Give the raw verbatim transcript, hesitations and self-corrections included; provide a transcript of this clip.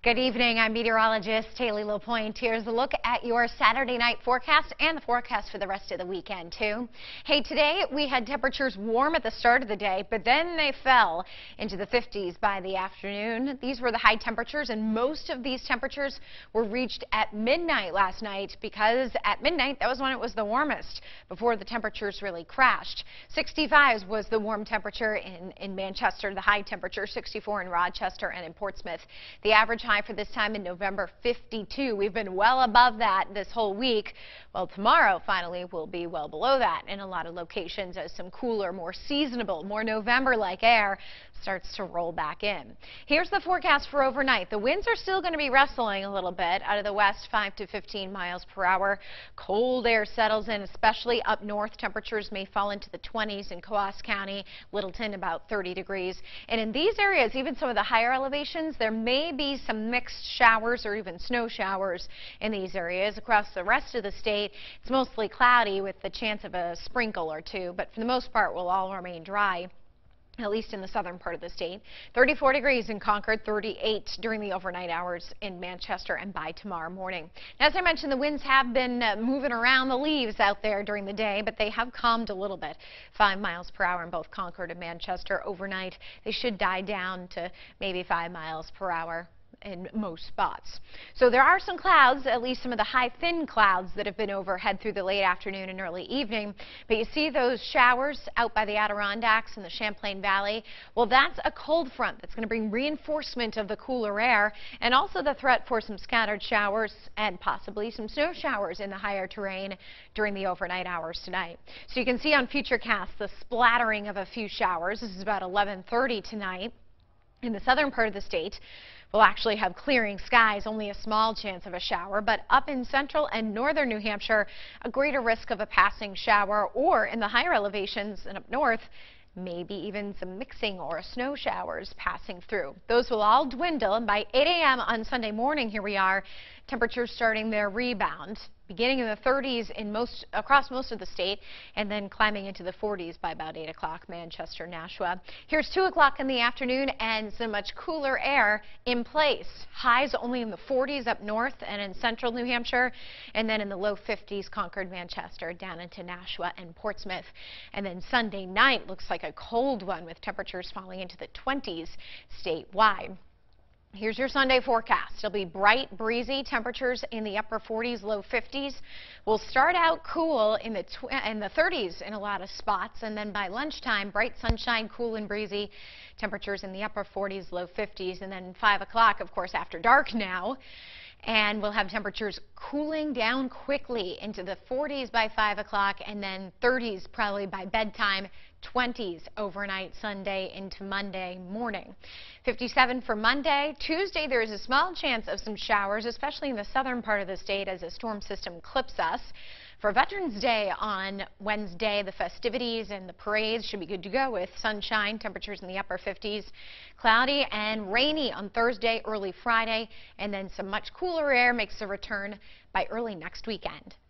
Good evening. I'm meteorologist Haley LaPointe. Here's a look at your Saturday night forecast and the forecast for the rest of the weekend, too. Hey, today we had temperatures warm at the start of the day, but then they fell into the fifties by the afternoon. These were the high temperatures, and most of these temperatures were reached at midnight last night because at midnight, that was when it was the warmest before the temperatures really crashed. sixty-five was the warm temperature in, in Manchester, the high temperature, sixty-four in Rochester and in Portsmouth. The average high for this time in November, fifty-two. We've been well above that this whole week. Well, tomorrow finally will be well below that in a lot of locations as some cooler, more seasonable, more November-like air starts to roll back in. Here's the forecast for overnight. The winds are still going to be wrestling a little bit out of the west, five to fifteen miles per hour. Cold air settles in, especially up north. Temperatures may fall into the twenties in Coos County, Littleton about thirty degrees. And in these areas, even some of the higher elevations, there may be some mixed showers or even snow showers in these areas. Across the rest of the state, it's mostly cloudy with the chance of a sprinkle or two, but for the most part, will all remain dry, at least in the southern part of the state. thirty-four degrees in Concord, thirty-eight during the overnight hours in Manchester and by tomorrow morning. As I mentioned, the winds have been uh, moving around the leaves out there during the day, but they have calmed a little bit. Five miles per hour in both Concord and Manchester overnight. They should die down to maybe five miles per hour in most spots. So there are some clouds, at least some of the high thin clouds that have been overhead through the late afternoon and early evening. But you see those showers out by the Adirondacks and the Champlain Valley? Well, that's a cold front that's going to bring reinforcement of the cooler air and also the threat for some scattered showers and possibly some snow showers in the higher terrain during the overnight hours tonight. So you can see on Futurecast the splattering of a few showers. This is about eleven thirty tonight. In the southern part of the state, we'll actually have clearing skies, only a small chance of a shower, but up in central and northern New Hampshire, a greater risk of a passing shower, or in the higher elevations and up north, maybe even some mixing or snow showers passing through. Those will all dwindle, and by eight A M on Sunday morning, here we are, temperatures starting their rebound, beginning in the thirties in most across most of the state, and then climbing into the forties by about eight o'clock, Manchester, Nashua. Here's two o'clock in the afternoon and some much cooler air in place. Highs only in the forties up north and in central New Hampshire, and then in the low fifties, Concord, Manchester, down into Nashua and Portsmouth. And then Sunday night looks like a cold one with temperatures falling into the twenties statewide. Here's your Sunday forecast. It'll be bright, breezy, temperatures in the upper forties, low fifties. We'll start out cool in the, tw in the thirties in a lot of spots, and then by lunchtime, bright sunshine, cool and breezy, temperatures in the upper forties, low fifties, and then five o'clock, of course, after dark now. And we'll have temperatures cooling down quickly into the forties by five o'clock and then thirties probably by bedtime, twenties overnight Sunday into Monday morning. fifty-seven for Monday. Tuesday, there is a small chance of some showers, especially in the southern part of the state as a storm system clips us. For Veterans Day on Wednesday, the festivities and the parades should be good to go with sunshine, temperatures in the upper fifties, cloudy and rainy on Thursday, early Friday, and then some much cooler air makes a return by early next weekend.